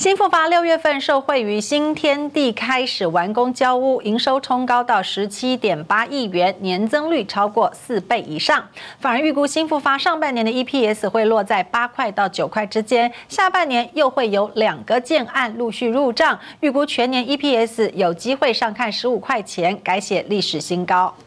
新复发6月份受惠于新天地开始完工交屋，营收冲高到17.8亿元，年增率超过4倍以上。反而预估新复发上半年的 EPS 会落在8块到9块之间，下半年又会有2个建案陆续入账，预估全年 EPS 有机会上看15块钱，改写历史新高。